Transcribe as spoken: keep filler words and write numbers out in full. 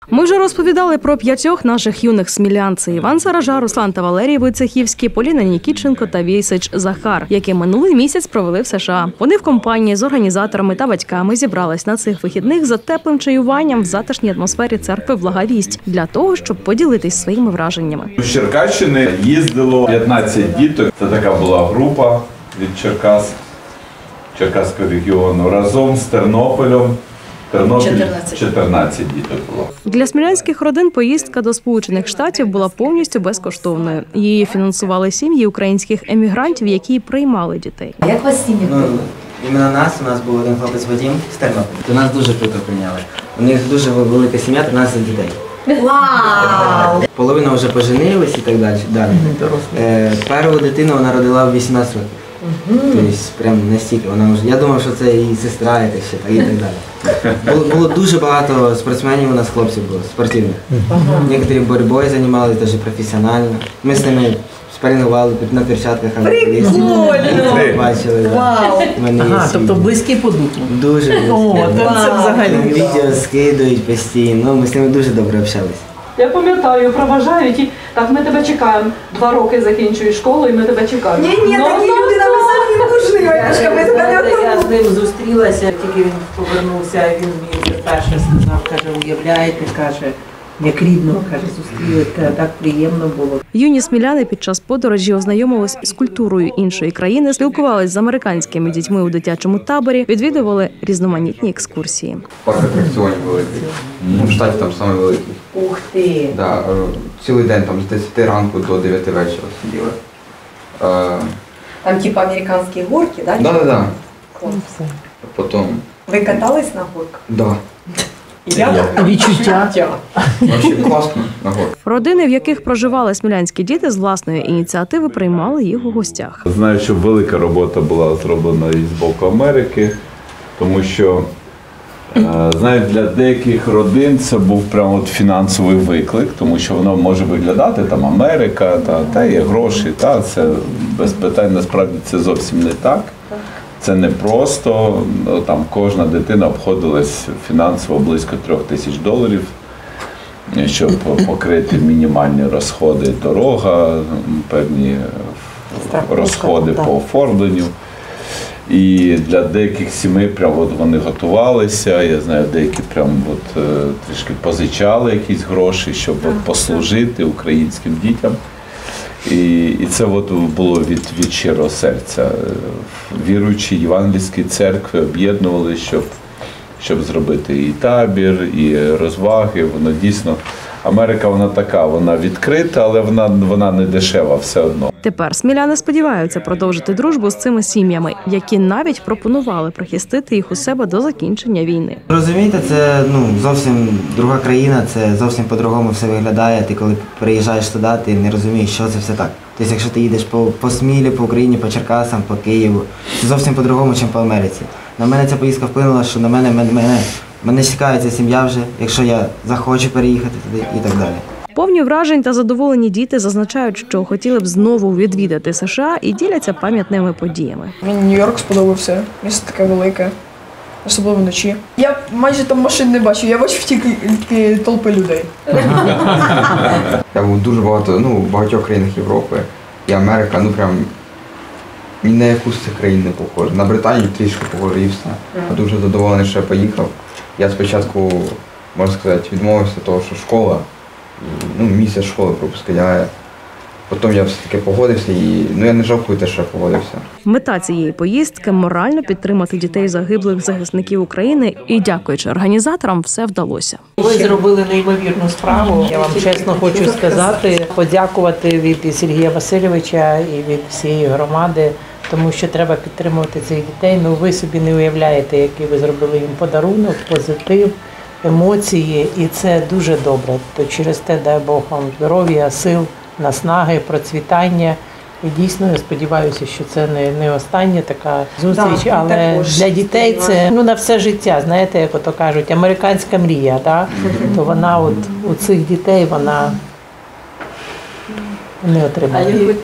Ми вже розповідали про п'ятьох наших юних смілян. Це Іван Саража, Руслан та Валерій Войцехівські, Поліна Нікітченко та Війсич Захар, які минулий місяць провели в США. Вони в компанії з організаторами та батьками зібрались на цих вихідних за теплим чаюванням в затишній атмосфері церкви Благовість для того, щоб поділитись своїми враженнями. З Черкащини їздило п'ятнадцять діток. Це така була група від Черкас, Черкаського регіону, разом з Тернополем. Тернопіль чотирнадцять діток було. Для смілянських родин поїздка до Сполучених Штатів була повністю безкоштовною. Її фінансували сім'ї українських емігрантів, які приймали дітей. Як вас сім'ї? Ну, іменно нас, у нас був один хлопець Вадим з Тернополя. До нас дуже круто прийняли. У них дуже велика сім'я, тринадцять дітей. Вау! Половина вже поженилась і так далі. далі. Е, першу дитину вона родила в вісімнадцять років. Тобто, прям настільки. Вона вже, я думав, що це її сестра, і так, ще, так, і так далі. Було, було дуже багато спортсменів у нас, хлопців було, спортивних. Некоторі боротьбою займалися, навіть професіонально. Ми з ними спарингували на перчатках. Прикольно! Бачили, Вау! Ага, тобто близькі по духу. Дуже близькі. О, це взагалі. Відео скидують постійно, ми з ними дуже добре общалися. Я пам'ятаю, проважають і так, ми тебе чекаємо. Два роки закінчуєш школу і ми тебе чекаємо. Ні, ні, такі люди нам самі не нужны, Валяшка, ми тебе не Я з одному. ним зустрілася, тільки він повернувся, він мені вперше сказав, каже, уявляєте, каже, як рідного, каже, зустріли, так приємно було. Юні сміляни під час подорожі ознайомились з культурою іншої країни, спілкувались з американськими дітьми у дитячому таборі, відвідували різноманітні екскурсії. Парк атракціонів великий. В штаті там саме великий. Ух ти! Да, цілий день там з десяти ранку до дев'яти вечора сиділи. Е, Там типа американські горки, да? Да, да, да. Клас. Потім, Ви катались на горках? да. Відчуття. Взагалі класно на горі. Родини, в яких проживали смілянські діти, з власної ініціативи приймали їх у гостях. Знаю, що велика робота була зроблена і з боку Америки, тому що, е, знаєте, для деяких родин це був прямо от фінансовий виклик, тому що воно може виглядати, там Америка, та, та є гроші, та, це без питань, насправді це зовсім не так. Це не просто, там кожна дитина обходилась фінансово близько трьох тисяч доларів, щоб покрити мінімальні розходи, дорога, певні розходи по оформленню. І для деяких сімей прямо от вони готувалися, я знаю, деякі прямо от, трішки позичали якісь гроші, щоб от послужити українським дітям. І, і це от було від, від щирого серця. Віруючі євангельські церкви об'єднувалися, щоб, щоб зробити і табір, і розваги. Воно дійсно, Америка вона така, вона відкрита, але вона, вона не дешева все одно. Тепер сміляни сподіваються продовжити дружбу з цими сім'ями, які навіть пропонували прихистити їх у себе до закінчення війни. Розумієте, це ну, зовсім друга країна, це зовсім по-другому все виглядає. Ти коли приїжджаєш туди, ти не розумієш, що це все так. Тобто, якщо ти їдеш по, по Смілі, по Україні, по Черкасам, по Києву, це зовсім по-другому, ніж по Америці. На мене ця поїздка вплинула, що на мене, мене, мене чекає ця сім'я вже, якщо я захочу переїхати туди і так далі. Повні вражень та задоволені діти зазначають, що хотіли б знову відвідати США і діляться пам'ятними подіями. Мені Нью-Йорк сподобався, місто таке велике, особливо вночі. Я майже там машин не бачу, я бачив тільки толпи людей. Я був дуже багато, ну, в багатьох країнах Європи і Америка, ну прям ні на яку з цих країн не похоже. На Британію трішки похоже і все. Я дуже задоволений, що я поїхав. Я спочатку, можна сказати, відмовився від того, що школа, ну, місяць школи пропускати, а потім я все-таки погодився і, ну, я не жалкую те, що я погодився. Мета цієї поїздки – морально підтримати дітей загиблих захисників України, і, дякуючи організаторам, все вдалося. Ви зробили неймовірну справу. Я вам чесно хочу сказати, подякувати від Сергія Васильовича і від всієї громади, тому що треба підтримувати цих дітей. Ну, ви собі не уявляєте, який ви зробили їм подарунок, позитив, емоції, і це дуже добре. То через те, дай Бог вам здоров'я, сил, наснаги, процвітання. І дійсно, я сподіваюся, що це не, не остання така зустріч, да, але також для дітей це, ну, на все життя, знаєте, як ото кажуть, американська мрія, да? То вона от у цих дітей, вона не отримає.